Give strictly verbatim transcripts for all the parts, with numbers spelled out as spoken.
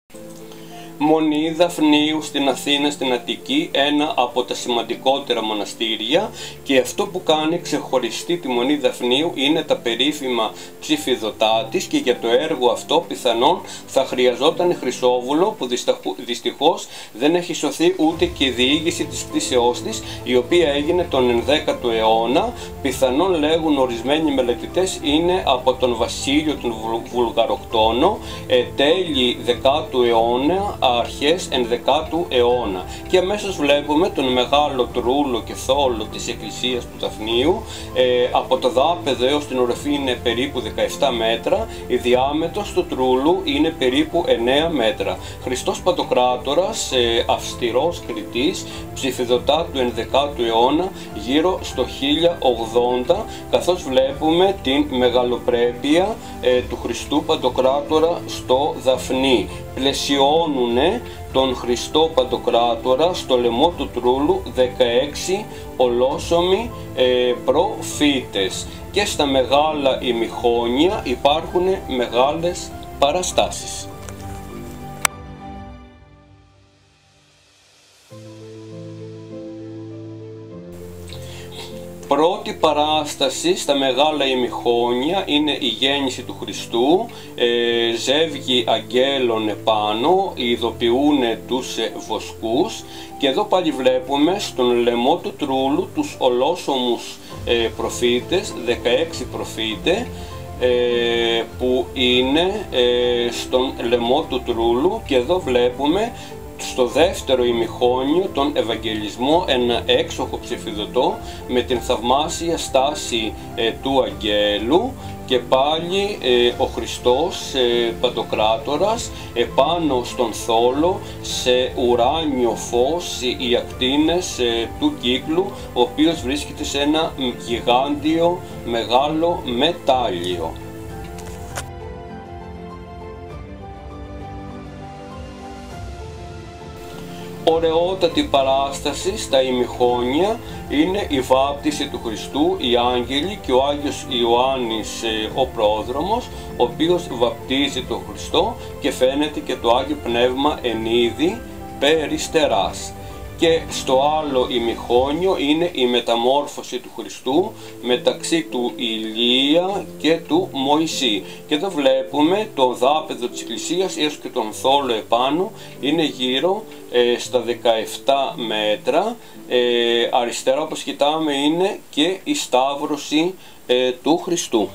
Μονή Δαφνίου στην Αθήνα, στην Αττική, ένα από τα σημαντικότερα μοναστήρια, και αυτό που κάνει ξεχωριστή τη Μονή Δαφνίου είναι τα περίφημα ψηφιδωτά της, και για το έργο αυτό πιθανόν θα χρειαζόταν Χρυσόβουλο, που δυστυχώς δεν έχει σωθεί ούτε και η διήγηση της πτήσεώς της, η οποία έγινε τον ενδέκατο αιώνα. Πιθανόν, λέγουν ορισμένοι μελετητές, είναι από τον Βασίλειο τον Βουλγαροκτόνο, ε, τέλη δεκάτου αιώνα, αρχές ενδεκάτου αιώνα, και αμέσως βλέπουμε τον μεγάλο τρούλο και θόλο της εκκλησίας του Δαφνίου. Ε, από το δάπεδο έως την οροφή είναι περίπου δεκαεπτά μέτρα, η διάμετρος του τρούλου είναι περίπου εννέα μέτρα. Χριστός Παντοκράτορας, ε, αυστηρός κριτής, ψηφιδωτά του ενδεκάτου αιώνα, γύρω στο χίλια ογδόντα, καθώς βλέπουμε την μεγαλοπρέπεια ε, του Χριστού Παντοκράτορα στο Δαφνί. Πλαισιώνουνε τον Χριστό Παντοκράτορα στο λαιμό του τρούλου δεκαέξι ολόσωμοι ε, προφήτες, και στα μεγάλα ημιχόνια υπάρχουν μεγάλες παραστάσεις. Πρώτη παράσταση στα μεγάλα ημιχόνια είναι η γέννηση του Χριστού, ε, ζεύγοι αγγέλων επάνω, ειδοποιούν τους βοσκούς, και εδώ πάλι βλέπουμε στον λαιμό του τρούλου τους ολόσωμους ε, προφήτες, δεκαέξι προφήτες, ε, που είναι ε, στον λαιμό του τρούλου, και εδώ βλέπουμε στο δεύτερο ημιχόνιο τον Ευαγγελισμό, ένα έξοχο ψηφιδωτό με την θαυμάσια στάση ε, του αγγέλου, και πάλι ε, ο Χριστός ε, Παντοκράτορας επάνω στον θόλο, σε ουράνιο φως, οι ακτίνες ε, του κύκλου, ο οποίος βρίσκεται σε ένα γιγάντιο μεγάλο μετάλλιο. Ωραιότατη παράσταση στα ημιχόνια είναι η βάπτιση του Χριστού, οι άγγελοι και ο Άγιος Ιωάννης ο πρόδρομος, ο οποίος βαπτίζει τον Χριστό, και φαίνεται και το Άγιο Πνεύμα εν είδη περιστεράς. Και στο άλλο ημιχόνιο είναι η μεταμόρφωση του Χριστού μεταξύ του Ηλία και του Μωυσή. Και εδώ βλέπουμε το δάπεδο της εκκλησίας έως και τον θόλο επάνω, είναι γύρω ε, στα δεκαεπτά μέτρα. Ε, αριστερά, όπως κοιτάμε, είναι και η σταύρωση ε, του Χριστού.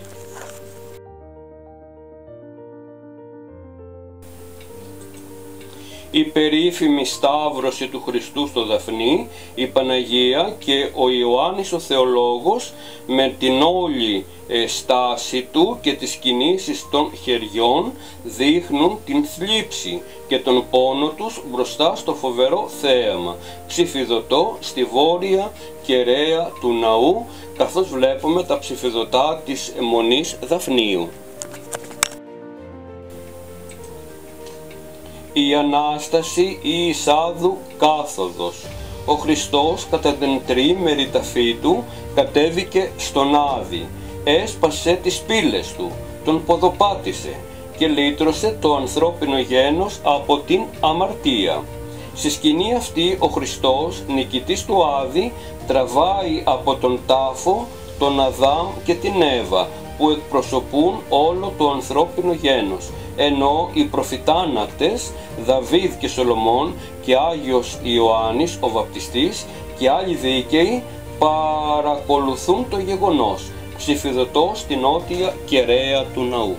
Η περίφημη σταύρωση του Χριστού στο Δαφνί, η Παναγία και ο Ιωάννης ο Θεολόγος, με την όλη ε, στάση του και τις κινήσεις των χεριών, δείχνουν την θλίψη και τον πόνο τους μπροστά στο φοβερό θέαμα, ψηφιδωτό στη βόρεια κεραία του ναού, καθώς βλέπουμε τα ψηφιδωτά της Μονής Δαφνίου. Η Ανάσταση ή εισάδου κάθοδος. Ο Χριστός κατά την τριήμερη ταφή του κατέβηκε στον Άδη, έσπασε τις πύλες του, τον ποδοπάτησε και λύτρωσε το ανθρώπινο γένος από την αμαρτία. Στη σκηνή αυτή ο Χριστός, νικητής του Άδη, τραβάει από τον τάφο τον Αδάμ και την Εύα, που εκπροσωπούν όλο το ανθρώπινο γένος, ενώ οι προφητάνατες Δαβίδ και Σολομών και Άγιος Ιωάννης ο Βαπτιστής και άλλοι δίκαιοι παρακολουθούν το γεγονός, ψηφιδωτό στην νότια κεραία του ναού.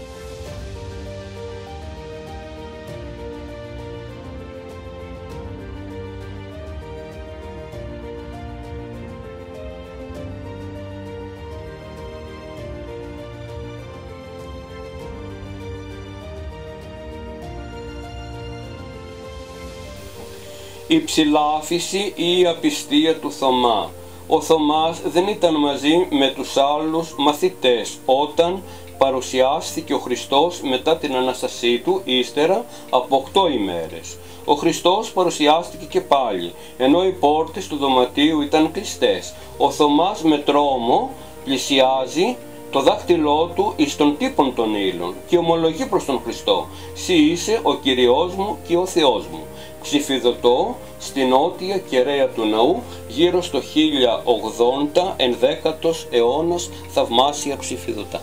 Η ψηλάφιση ή η απιστία του Θωμά. Ο Θωμάς δεν ήταν μαζί με τους άλλους μαθητές όταν παρουσιάστηκε ο Χριστός μετά την Ανάστασή του ύστερα από οκτώ ημέρες. Ο Χριστός παρουσιάστηκε και πάλι, ενώ οι πόρτες του δωματίου ήταν κλειστές. Ο Θωμάς με τρόμο πλησιάζει το δάχτυλό του εις των τύπων των ύλων και ομολογεί προς τον Χριστό: «Συ είσαι ο Κυριός μου και ο Θεός μου». Ψηφιδωτό στην νότια κεραία του ναού γύρω στο χίλια ογδόντα, ενδέκατος αιώνας, θαυμάσια ψηφιδωτά.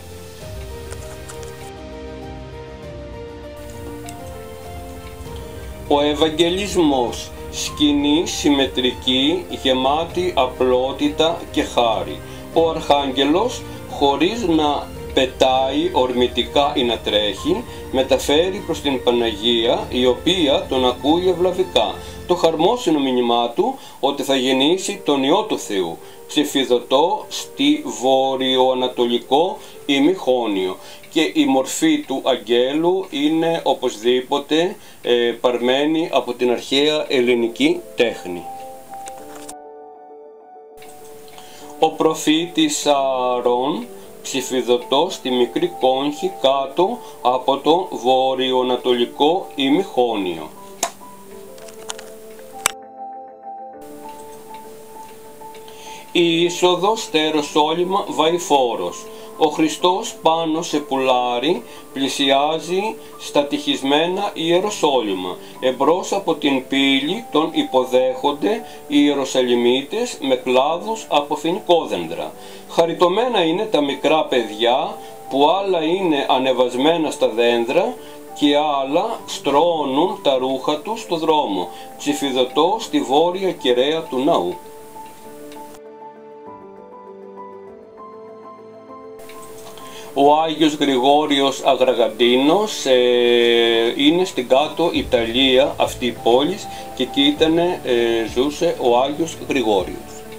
Ο Ευαγγελισμός, σκηνή συμμετρική, γεμάτη απλότητα και χάρη. Ο Αρχάγγελος, χωρίς να πετάει ορμητικά ή να τρέχει, μεταφέρει προς την Παναγία, η οποία τον ακούει ευλαβικά, το χαρμόσυνο μήνυμά του ότι θα γεννήσει τον Υιό του Θεού, ψηφιδωτό στη βορειοανατολικό ημιχόνιο, και η μορφή του αγγέλου είναι οπωσδήποτε ε, παρμένη από την αρχαία ελληνική τέχνη. Ο προφήτης Ααρών, ψηφιδωτό στη μικρή κόγχη κάτω από το βορειοανατολικό ημιχόνιο. Η είσοδος στο Ιεροσόλυμα Βαϊφόρος. Ο Χριστός πάνω σε πουλάρι πλησιάζει στα τυχισμένα Ιεροσόλυμα. Εμπρός από την πύλη τον υποδέχονται οι Ιεροσαλημίτες με κλάδους από φοινικόδεντρα. Χαριτωμένα είναι τα μικρά παιδιά που άλλα είναι ανεβασμένα στα δέντρα και άλλα στρώνουν τα ρούχα τους στο δρόμο, ψηφιδωτό στη βόρεια κεραία του ναού. Ο Άγιος Γρηγόριος Αγραγαντίνος ε, είναι στην κάτω Ιταλία αυτή η πόλη και εκεί ήταν, ε, ζούσε ο Άγιος Γρηγόριος.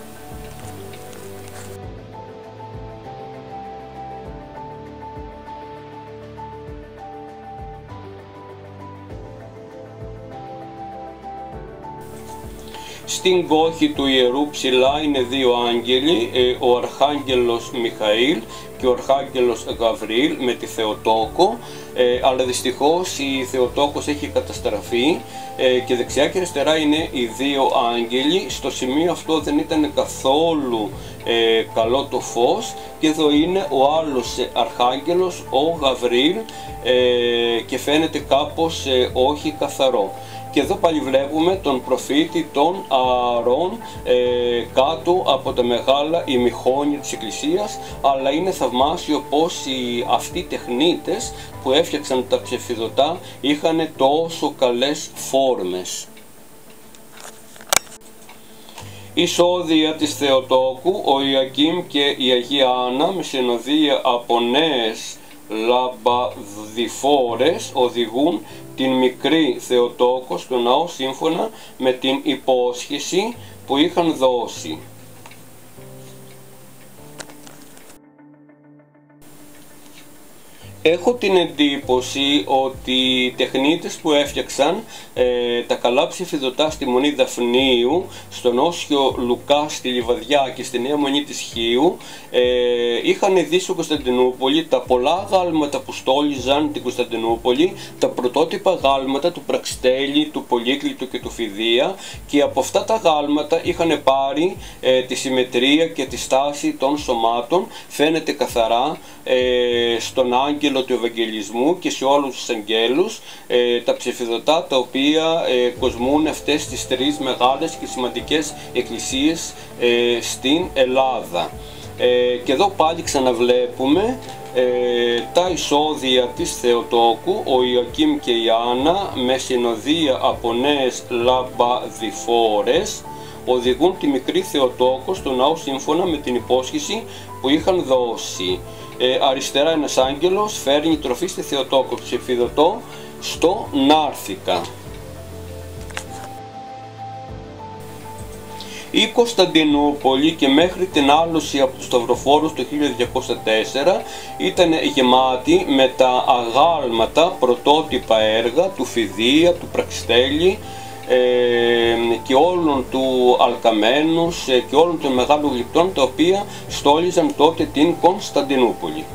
Στην κόχη του ιερού ψηλά είναι δύο άγγελοι, ο Αρχάγγελος Μιχαήλ και ο Αρχάγγελος Γαβριήλ με τη Θεοτόκο, αλλά δυστυχώς η Θεοτόκος έχει καταστραφεί και δεξιά και αριστερά είναι οι δύο άγγελοι. Στο σημείο αυτό δεν ήταν καθόλου καλό το φως και εδώ είναι ο άλλος Αρχάγγελος, ο Γαβριήλ, και φαίνεται κάπως όχι καθαρό. Και εδώ πάλι βλέπουμε τον προφήτη των Ααρών ε, κάτω από τα μεγάλα ημιχόνια της Εκκλησίας, αλλά είναι θαυμάσιο πως οι, αυτοί οι τεχνίτες που έφτιαξαν τα ψηφιδωτά είχαν τόσο καλές φόρμες. Η σώδια της Θεοτόκου, ο Ιακήμ και η Αγία Άννα με συνοδεία από νέες λαμπαδιφόρες οδηγούν την μικρή Θεοτόκο στο ναό σύμφωνα με την υπόσχεση που είχαν δώσει. Έχω την εντύπωση ότι οι τεχνίτες που έφτιαξαν ε, τα καλά ψηφιδωτά στη Μονή Δαφνίου, στον Όσιο Λουκά στη Λιβαδιά και στη Νέα Μονή της Χίου, ε, είχαν δει στο Κωνσταντινούπολη τα πολλά γάλματα που στόλιζαν την Κωνσταντινούπολη, τα πρωτότυπα γάλματα του Πραξτέλη, του Πολύκλητου και του Φιδία, και από αυτά τα γάλματα είχαν πάρει ε, τη συμμετρία και τη στάση των σωμάτων. Φαίνεται καθαρά ε, στον άγγελο του Ευαγγελισμού και σε όλους τους αγγέλους ε, τα ψηφιδωτά τα οποία ε, κοσμούν αυτές τις τρεις μεγάλες και σημαντικές εκκλησίες ε, στην Ελλάδα. Ε, και εδώ πάλι ξαναβλέπουμε ε, τα εισόδια της Θεοτόκου, ο Ιωακήμ και η Άννα με συνοδεία από νέες λαμπαδιφόρες οδηγούν τη μικρή Θεοτόκο στο ναό σύμφωνα με την υπόσχεση που είχαν δώσει. Ε, αριστερά ένας άγγελος φέρνει τροφή στη Θεοτόκο, ψηφιδωτό στο Νάρθηκα. Η Κωνσταντινούπολη και μέχρι την άλωση από τους Σταυροφόρους το χίλια διακόσια τέσσερα ήταν γεμάτη με τα αγάλματα πρωτότυπα έργα του Φιδία, του Πραξτέλη ε, και όλων του Αλκαμένους ε, και όλων των μεγάλων γλυπτών τα οποία στόλιζαν τότε την Κωνσταντινούπολη.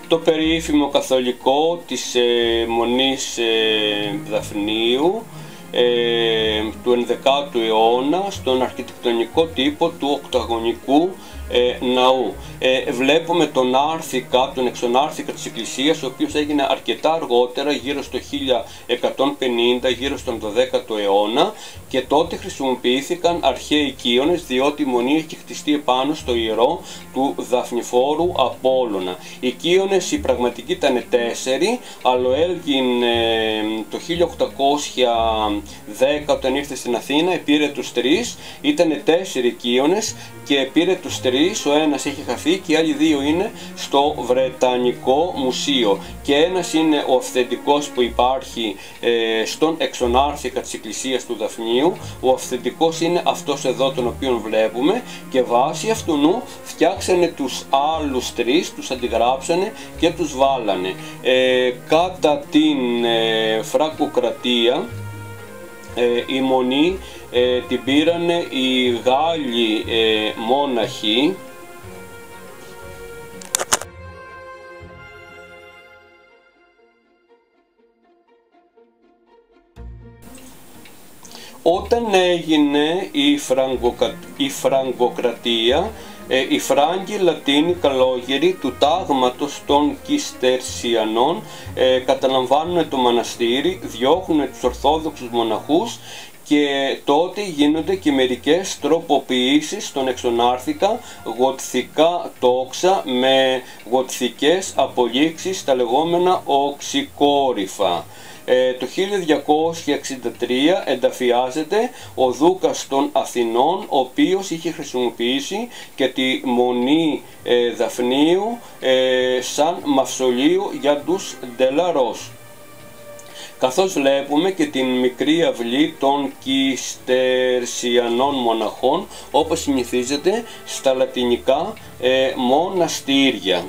το περίφημο καθολικό της ε, Μονής ε, Δαφνίου ε, του ενδεκάτου αιώνα στον αρχιτεκτονικό τύπο του οκταγωνικού ε, ναού. Ε, βλέπουμε τον άρθικα, τον εξονάρθικα της εκκλησίας, ο οποίος έγινε αρκετά αργότερα, γύρω στο χίλια εκατόν πενήντα, γύρω στον δωδέκατο αιώνα, και τότε χρησιμοποιήθηκαν αρχαίοι κύονες, διότι η μονή έχει χτιστεί επάνω στο ιερό του δαφνηφόρου Απόλλωνα. Οι κύονες οι πραγματικοί ήταν τέσσερι, αλλά ο Έλγιν ε, το χίλια οκτακόσια δέκα όταν ήρθε στην Αθήνα πήρε τους τρεις, ήταν τέσσερι κύονες και πήρε τους τρεις, ο ένας έχει χαθεί και οι άλλοι δύο είναι στο Βρετανικό Μουσείο, και ένας είναι ο αυθεντικός που υπάρχει ε, στον εξονάρθικα της εκκλησίας του Δαφνίου. Ο αυθεντικός είναι αυτός εδώ τον οποίον βλέπουμε, και βάσει αυτού νου φτιάξανε τους άλλους τρεις, τους αντιγράψανε και τους βάλανε. Ε, κατά την ε, Φραγκοκρατία ε, η μονή ε, την πήρανε οι Γάλλοι ε, μόναχοι, όταν έγινε η, Φραγκοκα... η Φραγκοκρατία. Ε, οι Φράγκοι Λατίνοι καλόγεροι του τάγματος των Κιστερσιανών ε, καταλαμβάνουν το μοναστήρι, διώχνουν τους Ορθόδοξους μοναχούς, και τότε γίνονται και μερικές τροποποιήσεις στον εξονάρθικα, γοτθικά τόξα με γοτθικές απολύξεις, τα λεγόμενα οξυκόρυφα. Ε, το χίλια διακόσια εξήντα τρία ενταφιάζεται ο Δούκας των Αθηνών, ο οποίος είχε χρησιμοποιήσει και τη Μονή ε, Δαφνίου ε, σαν μαυσολείο για τους Ντελαρός. Καθώς βλέπουμε και την μικρή αυλή των Κιστερσιανών μοναχών, όπως συνηθίζεται στα λατινικά ε, μοναστήρια.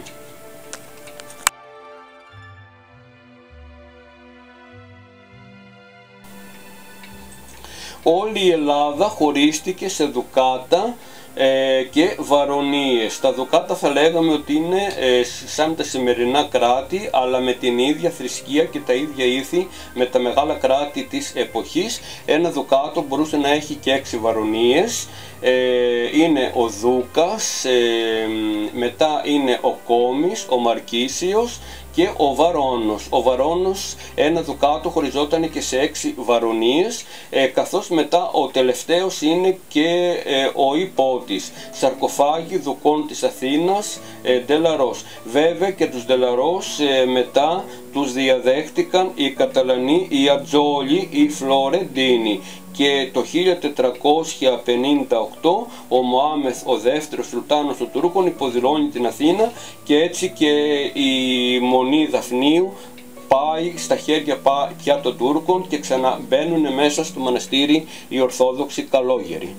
Όλη η Ελλάδα χωρίστηκε σε δουκάτα ε, και βαρονίες. Τα δουκάτα θα λέγαμε ότι είναι ε, σαν τα σημερινά κράτη, αλλά με την ίδια θρησκεία και τα ίδια ήθη με τα μεγάλα κράτη της εποχής. Ένα δουκάτο μπορούσε να έχει και έξι βαρονίες. Ε, είναι ο Δούκας, ε, μετά είναι ο Κόμης, ο Μαρκίσιος και ο Βαρώνος. Ο Βαρώνος, ένα δουκάτο χωριζόταν και σε έξι βαρονίες, ε, καθώς μετά ο τελευταίος είναι και ε, ο υπότης. Σαρκοφάγοι δουκών της Αθήνας, ε, Ντελαρός. Βέβαια και τους Ντελαρός ε, μετά τους διαδέχτηκαν οι Καταλανοί, οι Ατζόλοι, οι Φλωρεντίνοι. Και το χίλια τετρακόσια πενήντα οκτώ ο Μωάμεθ ο δεύτερος Σουλτάνος των Τούρκων υποδηλώνει την Αθήνα, και έτσι και η Μονή Δαφνίου πάει στα χέρια πια των Τούρκων και ξαναμπαίνουν μέσα στο μοναστήρι οι Ορθόδοξοι καλόγεροι.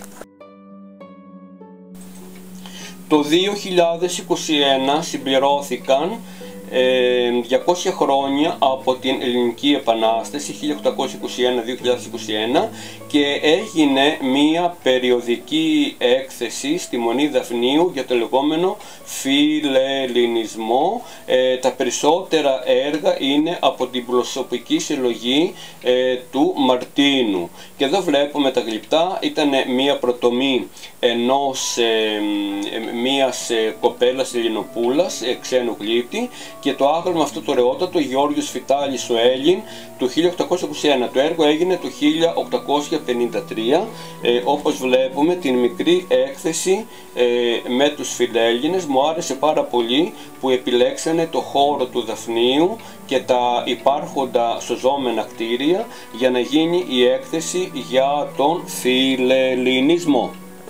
Το δύο χιλιάδες είκοσι ένα συμπληρώθηκαν διακόσια χρόνια από την Ελληνική Επανάσταση χίλια οκτακόσια είκοσι ένα με δύο χιλιάδες είκοσι ένα, και έγινε μία περιοδική έκθεση στη Μονή Δαφνίου για το λεγόμενο φιλελληνισμό. Ε, τα περισσότερα έργα είναι από την προσωπική συλλογή ε, του Μαρτίνου, και εδώ βλέπουμε τα γλυπτά. Ήταν μία προτομή ενός ε, μίας ε, κοπέλας Ελληνοπούλας, ε, ξένου γλύπτη, και το άγαλμα αυτό το ωραιότατο Γεώργιος Φιτάλης ο Έλλην του χίλια οκτακόσια είκοσι ένα. Το έργο έγινε το χίλια οκτακόσια πενήντα τρία, ε, όπως βλέπουμε την μικρή έκθεση ε, με τους φιλέλληνες. Μου άρεσε πάρα πολύ που επιλέξανε το χώρο του Δαφνίου και τα υπάρχοντα σωζόμενα κτίρια για να γίνει η έκθεση για τον φιλελληνισμό.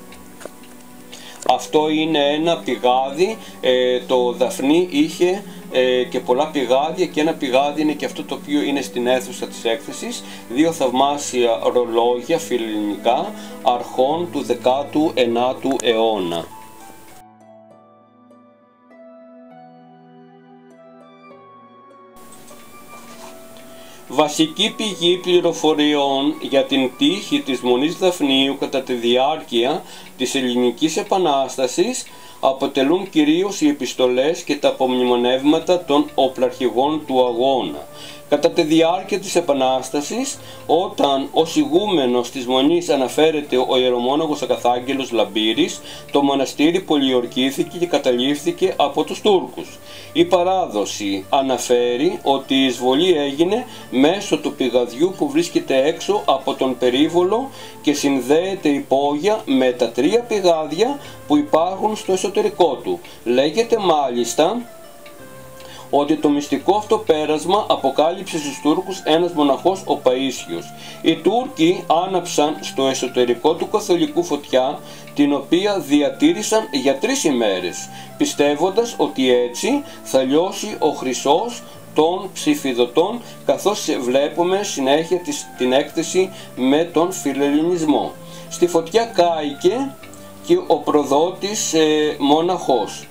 Αυτό είναι ένα πηγάδι, ε, το Δαφνί είχε ε, και πολλά πηγάδια, και ένα πηγάδι είναι και αυτό το οποίο είναι στην αίθουσα της έκθεσης, δύο θαυμάσια ρολόγια φιλελληνικά αρχών του δέκατου ενάτου αιώνα. Βασική πηγή πληροφοριών για την τύχη της Μονής Δαφνίου κατά τη διάρκεια της Ελληνικής Επανάστασης αποτελούν κυρίως οι επιστολές και τα απομνημονεύματα των οπλαρχηγών του αγώνα. Κατά τη διάρκεια της Επανάστασης, όταν ως ηγούμενος της Μονής αναφέρεται ο ιερομόναχος Ακαθάγγελος Λαμπύρης, το μοναστήρι πολιορκήθηκε και καταλήφθηκε από τους Τούρκους. Η παράδοση αναφέρει ότι η εισβολή έγινε μέσω του πηγαδιού που βρίσκεται έξω από τον περίβολο και συνδέεται υπόγεια με τα τρία πηγάδια που υπάρχουν στο εσωτερικό του. Λέγεται μάλιστα ότι το μυστικό αυτό πέρασμα αποκάλυψε στους Τούρκους ένας μοναχός, ο Παΐσιος. Οι Τούρκοι άναψαν στο εσωτερικό του καθολικού φωτιά, την οποία διατήρησαν για τρεις ημέρες, πιστεύοντας ότι έτσι θα λιώσει ο χρυσός των ψηφιδωτών, καθώς βλέπουμε συνέχεια την έκθεση με τον φιλελληνισμό. Στη φωτιά κάηκε και ο προδότης ε, μοναχός.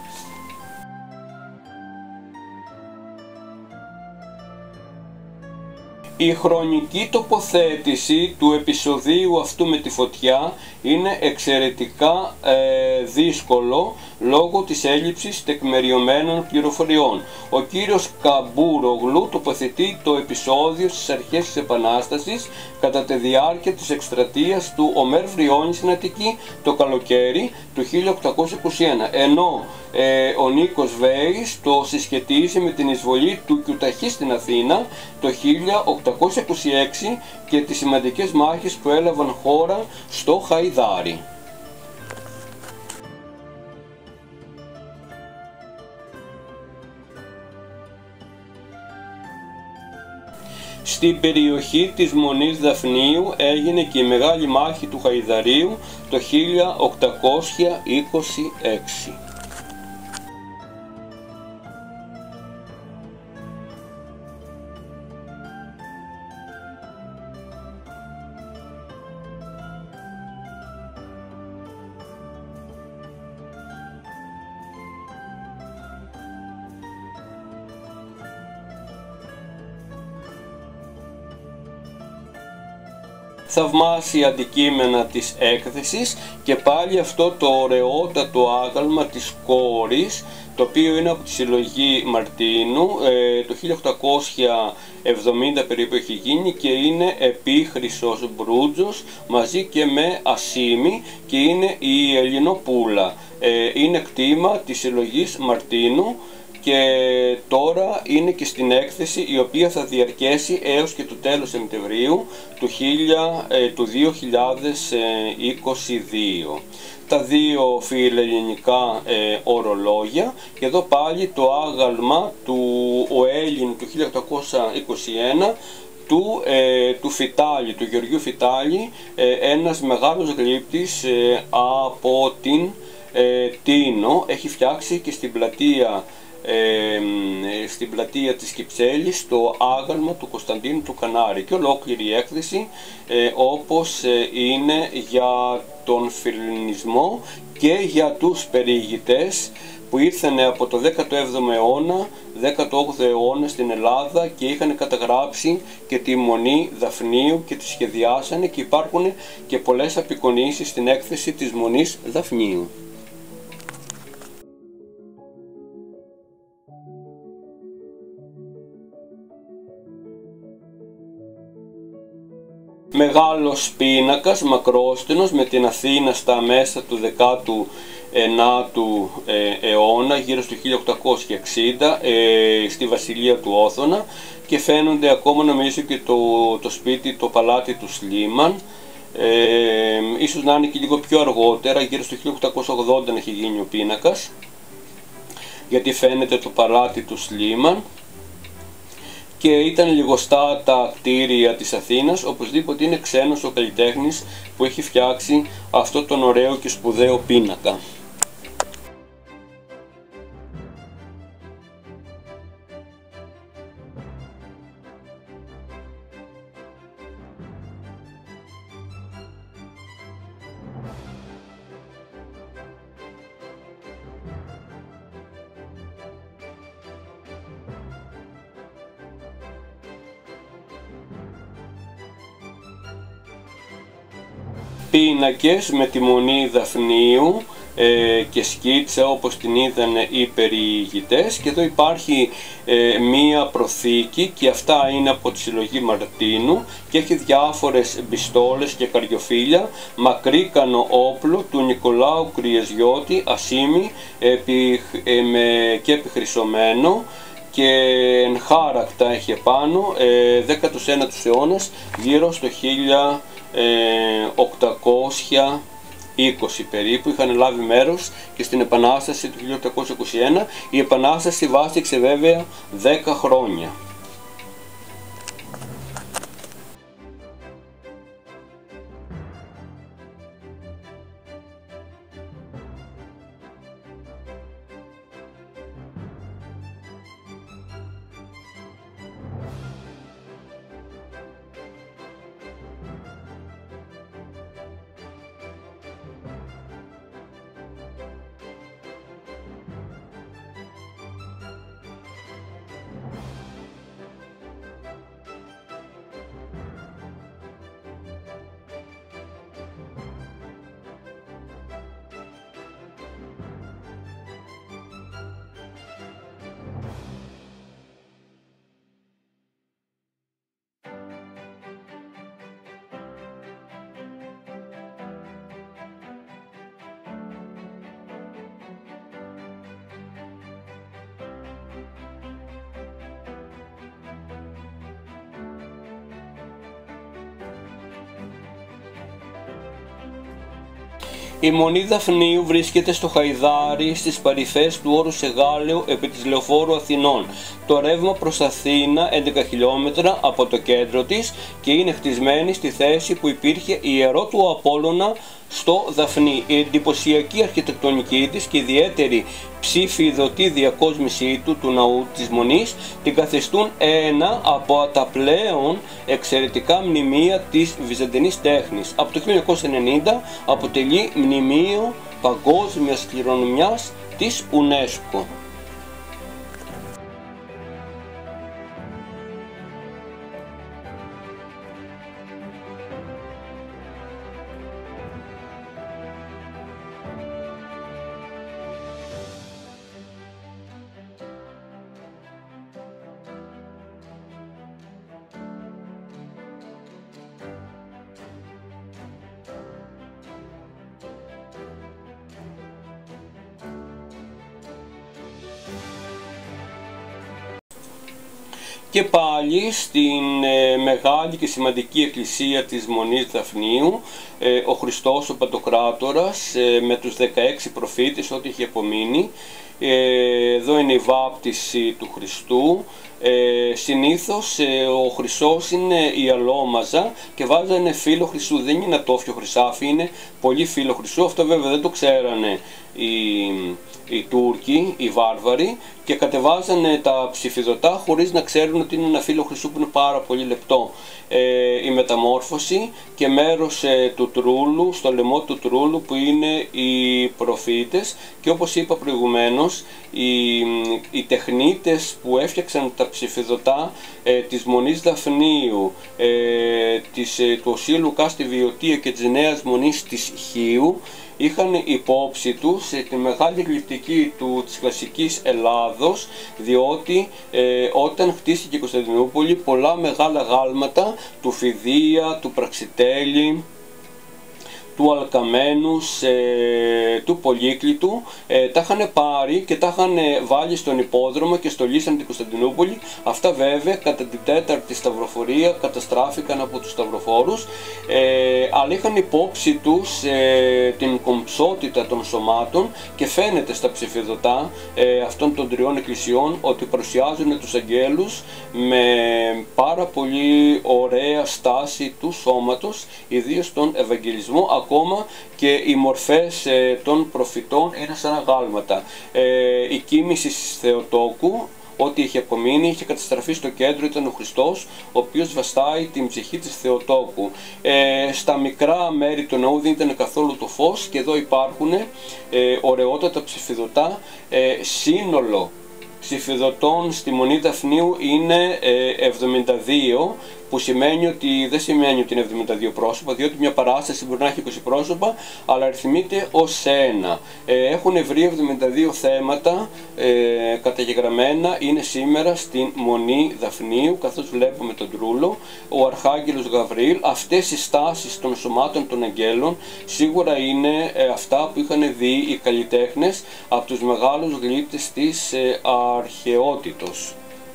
Η χρονική τοποθέτηση του επεισοδίου αυτού με τη φωτιά είναι εξαιρετικά ε, δύσκολο λόγω της έλλειψης τεκμεριωμένων πληροφοριών. Ο κύριος Καμπούρογλου τοποθετεί το επεισόδιο στις αρχές της Επανάστασης κατά τη διάρκεια της εκστρατείας του Ομέρ Βριώνη στην Αττική το καλοκαίρι του χίλια οκτακόσια είκοσι ένα, ενώ ε, ο Νίκος Βέης το συσχετίζει με την εισβολή του Κιουταχή στην Αθήνα το χίλια οκτακόσια είκοσι έξι και τις σημαντικές μάχες που έλαβαν χώρα στο Χαϊδάρι. Στην περιοχή της Μονής Δαφνίου έγινε και η Μεγάλη Μάχη του Χαϊδαρίου το χίλια οκτακόσια είκοσι έξι. Θαυμάσια αντικείμενα της έκθεσης και πάλι αυτό το ωραιότατο άγαλμα της κόρης, το οποίο είναι από τη συλλογή Μαρτίνου, ε, το χίλια οκτακόσια εβδομήντα περίπου έχει γίνει και είναι επίχρυσος μπρούτζος μαζί και με ασίμι και είναι η Ελληνοπούλα. Ε, είναι κτήμα της συλλογής Μαρτίνου και τώρα είναι και στην έκθεση, η οποία θα διαρκέσει έως και το τέλος Σεπτεμβρίου του δύο χιλιάδες είκοσι δύο. Τα δύο φιλελληνικά ε, ορολόγια και εδώ πάλι το άγαλμα του Οέλλην του χίλια οκτακόσια είκοσι ένα του, ε, του Φιτάλη, του Γεωργίου Φιτάλη, ε, ένας μεγάλος γλύπτης ε, από την ε, Τίνο, έχει φτιάξει και στην πλατεία Ε, στην πλατεία της Κυψέλης το άγαλμα του Κωνσταντίνου του Κανάρη και ολόκληρη η έκθεση ε, όπως ε, είναι για τον φιλελληνισμό και για τους περιηγητές που ήρθαν από το δέκατο έβδομο αιώνα, δέκατο όγδοο αιώνα στην Ελλάδα και είχαν καταγράψει και τη Μονή Δαφνίου και τη σχεδιάσανε και υπάρχουν και πολλές απεικονίσεις στην έκθεση της Μονής Δαφνίου. Μεγάλος πίνακας, μακρόστενος, με την Αθήνα στα μέσα του δέκατου ενάτου αιώνα, γύρω στο χίλια οκτακόσια εξήντα, ε, στη Βασιλεία του Όθωνα, και φαίνονται ακόμα νομίζω και το, το σπίτι, το παλάτι του Σλίμαν. Ε, ίσως να είναι και λίγο πιο αργότερα, γύρω στο χίλια οκτακόσια ογδόντα έχει γίνει ο πίνακας, γιατί φαίνεται το παλάτι του Σλίμαν. Και ήταν λιγοστά τα κτίρια της Αθήνας, οπωσδήποτε είναι ξένος ο καλλιτέχνης που έχει φτιάξει αυτό τον ωραίο και σπουδαίο πίνακα. Πίνακες με τη Μονή Δαφνίου ε, και σκίτσα όπως την είδαν οι περιηγητές. Και εδώ υπάρχει ε, μία προθήκη και αυτά είναι από τη συλλογή Μαρτίνου και έχει διάφορες μπιστόλες και καριοφύλια, μακρύκανο όπλο του Νικολάου Κρυεζιώτη Ασίμη επί, ε, με, και επιχρυσωμένο και ενχάρακτα έχει επάνω, ε, δέκατος ένατος αιώνας, γύρω στο χίλια οκτακόσια είκοσι περίπου. Είχαν λάβει μέρος και στην Επανάσταση του χίλια οκτακόσια είκοσι ένα. Η Επανάσταση βάστηξε βέβαια δέκα χρόνια. Η Μονή Δαφνίου βρίσκεται στο Χαϊδάρι, στις παρυφές του όρου Σεγάλεου επί της Λεωφόρου Αθηνών. Το ρεύμα προς Αθήνα έντεκα χιλιόμετρα από το κέντρο της και είναι χτισμένη στη θέση που υπήρχε η ιερό του Απόλλωνα στο Δαφνί. Η εντυπωσιακή αρχιτεκτονική της και η ιδιαίτερη ψηφιδωτή διακόσμησή του του ναού της Μονής την καθιστούν ένα από τα πλέον εξαιρετικά μνημεία της βυζαντινής τέχνης. Από το χίλια εννιακόσια ενενήντα αποτελεί μνημείο παγκόσμιας κληρονομιάς της UNESCO. Και πάλι στην ε, μεγάλη και σημαντική εκκλησία της Μονής Δαφνίου, ε, ο Χριστός ο Παντοκράτορας ε, με τους δεκαέξι προφήτες, ό,τι είχε απομείνει. Ε, εδώ είναι η βάπτιση του Χριστού. Ε, συνήθως ε, ο χρυσός είναι η αλόμαζα και βάζανε φύλλο χρυσού, δεν είναι ατόφιο χρυσάφι, είναι πολύ φύλλο χρυσού. Αυτό βέβαια δεν το ξέρανε οι, οι Τούρκοι, οι βάρβαροι, και κατεβάζανε τα ψηφιδωτά χωρίς να ξέρουν ότι είναι ένα φύλλο χρυσού που είναι πάρα πολύ λεπτό. Ε, η μεταμόρφωση και μέρος ε, του τρούλου, στο λαιμό του τρούλου που είναι οι προφήτες, και όπως είπα προηγουμένως, οι, οι τεχνίτες που έφτιαξαν τα ψηφιδωτά ε, της Μονής Δαφνίου, ε, της, ε, του Οσίου Λουκά στη Βιωτία και της Νέας Μονής της Χίου, είχαν υπόψη τους τη μεγάλη γλυπτική του της κλασικής Ελλάδος, διότι ε, όταν χτίστηκε η Κωνσταντινούπολη, πολλά μεγάλα γάλματα του Φιδία, του Πραξιτέλη, του Αλκαμένους, ε, του Πολύκλητου, ε, τα είχαν πάρει και τα είχαν βάλει στον υπόδρομο και στολίσαν την Κωνσταντινούπολη. Αυτά βέβαια κατά την τέταρτη σταυροφορία καταστράφηκαν από τους σταυροφόρους, ε, αλλά είχαν υπόψη τους ε, την κομψότητα των σωμάτων, και φαίνεται στα ψηφιδωτά ε, αυτών των τριών εκκλησιών ότι παρουσιάζουν τους αγγέλους με πάρα πολύ ωραία στάση του σώματος, ιδίως τον Ευαγγελισμό. Ακόμα και οι μορφές ε, των προφητών είναι σαν αγάλματα. Ε, η κοίμηση της Θεοτόκου, ό,τι είχε απομείνει, είχε καταστραφεί στο κέντρο, ήταν ο Χριστός, ο οποίος βαστάει την ψυχή της Θεοτόκου. Ε, στα μικρά μέρη του ναού δεν ήταν καθόλου το φως, και εδώ υπάρχουν ε, ωραιότατα ψηφιδωτά. Ε, σύνολο ψηφιδωτών στη Μονή Δαφνίου είναι εβδομήντα δύο, που σημαίνει ότι δεν σημαίνει ότι είναι εβδομήντα δύο πρόσωπα, διότι μια παράσταση μπορεί να έχει είκοσι πρόσωπα, αλλά αριθμείται ως ένα. Ε, έχουν βρει εβδομήντα δύο θέματα ε, καταγεγραμμένα, είναι σήμερα στην Μονή Δαφνίου, καθώς βλέπουμε τον Τρούλο, ο Αρχάγγελος Γαβριήλ. Αυτές οι στάσεις των σωμάτων των αγγέλων σίγουρα είναι ε, αυτά που είχαν δει οι καλλιτέχνες από τους μεγάλους γλύπτες της ε, αρχαιότητος.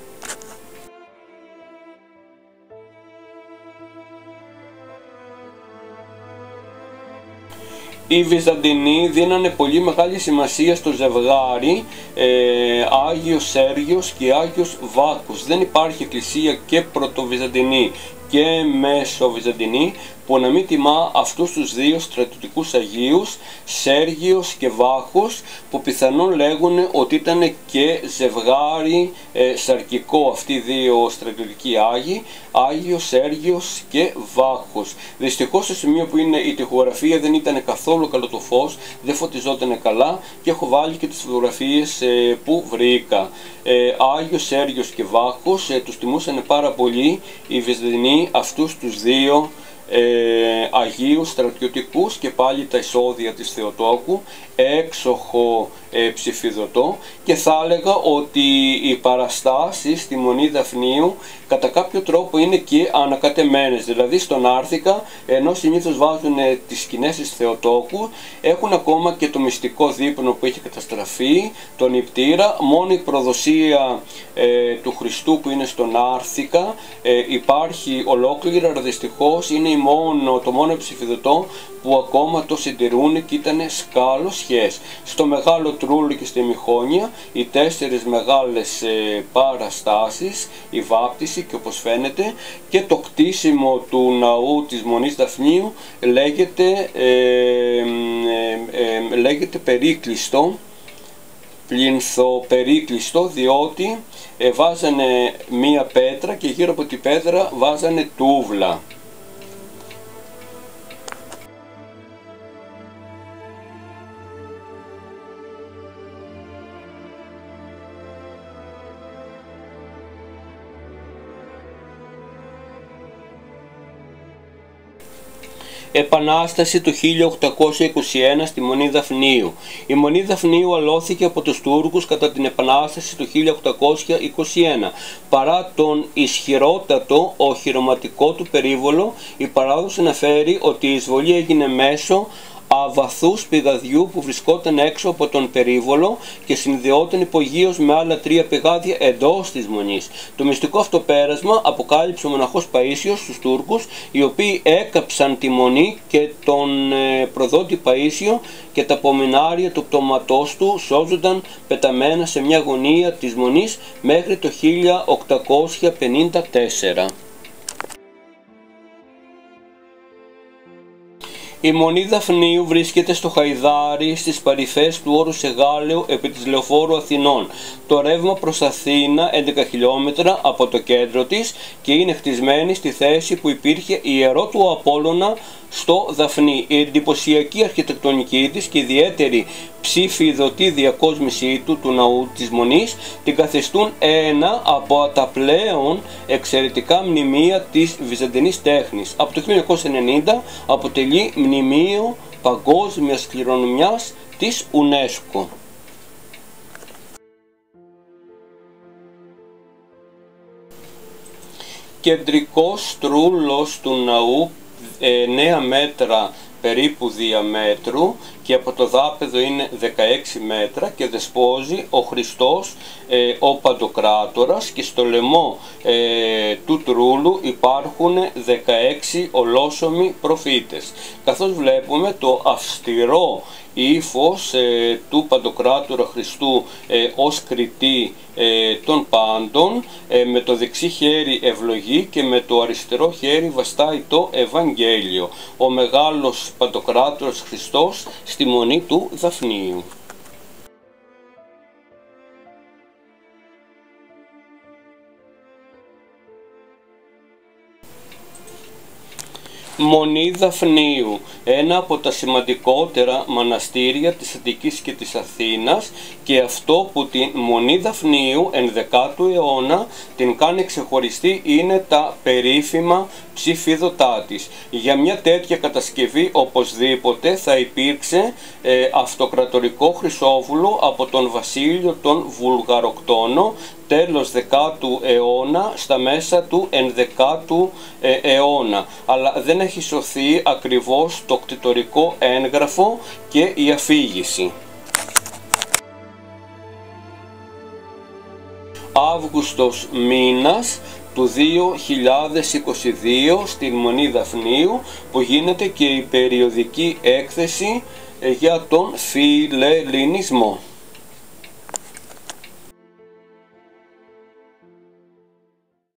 Οι Βυζαντινοί δίνανε πολύ μεγάλη σημασία στο ζευγάρι ε, Άγιος Σέργιος και Άγιος Βάκκους. Δεν υπάρχει εκκλησία και πρωτοβυζαντινή και μεσοβυζαντινή που να μην τιμά αυτούς τους δύο στρατιωτικούς Αγίους, Σέργιος και Βάκχος, που πιθανόν λέγουν ότι ήταν και ζευγάρι ε, σαρκικό αυτοί οι δύο στρατιωτικοί Άγιοι, Άγιος Σέργιος και Βάκχος. Δυστυχώς στο σημείο που είναι η τοιχογραφία δεν ήταν καθόλου καλό το φως, δεν φωτιζόταν καλά και έχω βάλει και τις φωτογραφίες ε, που βρήκα. Ε, Άγιος Σέργιος και Βάκχος ε, τους τιμούσαν πάρα πολύ οι Βυζαντινοί αυτούς τους δύο Ε, Αγίους στρατιωτικούς, και πάλι τα εισόδια της Θεοτόκου, έξοχο ε, ψηφιδωτό, και θα έλεγα ότι οι παραστάσεις στη Μονή Δαφνίου κατά κάποιο τρόπο είναι και ανακατεμένες. Δηλαδή στον Άρθικα, ενώ συνήθως βάζουν ε, τις σκηνές της Θεοτόκου, έχουν ακόμα και το μυστικό δείπνο που έχει καταστραφεί, τον Υπτήρα. Μόνο η προδοσία ε, του Χριστού που είναι στον Άρθικα ε, υπάρχει ολόκληρα, αλλά δυστυχώς είναι η μόνο, το μόνο ψηφιδωτό που ακόμα το συντηρούν και ήταν σκάλος-χες. Στο Μεγάλο Τρούλο και στη Μηχόνια οι τέσσερις μεγάλες ε, παραστάσεις, η βάπτιση και όπως φαίνεται και το κτίσιμο του ναού της Μονής Δαφνίου λέγεται, ε, ε, ε, λέγεται περίκλειστο, πλινθοπερίκλειστο, διότι ε, βάζανε μία πέτρα και γύρω από την πέτρα βάζανε τούβλα. Επανάσταση του χίλια οκτακόσια είκοσι ένα στη Μονή Δαφνίου. Η Μονή Δαφνίου αλώθηκε από τους Τούρκους κατά την Επανάσταση του χίλια οκτακόσια είκοσι ένα. Παρά τον ισχυρότατο οχυρωματικό του περίβολο, η παράδοση αναφέρει ότι η εισβολή έγινε μέσω αβαθούς πηγαδιού που βρισκόταν έξω από τον περίβολο και συνδεόταν υπογείως με άλλα τρία πηγάδια εντός της Μονής. Το μυστικό αυτό πέρασμα αποκάλυψε ο μοναχός Παΐσιος στους Τούρκους, οι οποίοι έκαψαν τη Μονή και τον ε, προδότη Παΐσιο, και τα απομεινάρια του πτώματός του σώζονταν πεταμένα σε μια γωνία της Μονής μέχρι το χίλια οκτακόσια πενήντα τέσσερα. Η Μονή Δαφνίου βρίσκεται στο Χαϊδάρι, στις παρυφές του όρου Σεγάλεου, επί της λεωφόρου Αθηνών. Το ρεύμα προς Αθήνα έντεκα χιλιόμετρα από το κέντρο της και είναι χτισμένη στη θέση που υπήρχε ιερό του Απόλλωνα στο Δαφνί. Η εντυπωσιακή αρχιτεκτονική της και ιδιαίτερη ψηφιδωτή διακόσμησή του του ναού της Μονής την καθιστούν ένα από τα πλέον εξαιρετικά μνημεία της βυζαντινής τέχνης. Από το χίλια εννιακόσια ενενήντα αποτελεί μνημείο παγκόσμιας κληρονομιάς της UNESCO. Κεντρικός τρούλος του ναού, εννέα μέτρα περίπου διαμέτρου, και από το δάπεδο είναι δεκαέξι μέτρα, και δεσπόζει ο Χριστός ε, ο Παντοκράτορας, και στο λαιμό ε, του τρούλου υπάρχουν δεκαέξι ολόσωμοι προφήτες. Καθώς βλέπουμε το αυστηρό ύφος ε, του Παντοκράτορα Χριστού ε, ως κριτή ε, των πάντων, ε, με το δεξί χέρι ευλογεί και με το αριστερό χέρι βαστάει το Ευαγγέλιο. Ο μεγάλος Παντοκράτορας Χριστός στη Μονή του Δαφνίου. Μονή Δαφνίου, ένα από τα σημαντικότερα μοναστήρια της Αττικής και της Αθήνας, και αυτό που την Μονή Δαφνίου ενδεκάτου αιώνα την κάνει ξεχωριστή είναι τα περίφημα ψηφιδωτά της. Για μια τέτοια κατασκευή οπωσδήποτε θα υπήρξε ε, αυτοκρατορικό χρυσόβουλο από τον βασίλειο τον Βουλγαροκτόνο τέλος δεκάτου αιώνα στα μέσα του ενδεκάτου ε, αιώνα, αλλά δεν έχει σωθεί ακριβώς το κτητορικό έγγραφο και η αφήγηση. Αύγουστος μήνας του δύο χιλιάδες είκοσι δύο στην Μονή Δαφνίου, που γίνεται και η περιοδική έκθεση για τον φιλελληνισμό.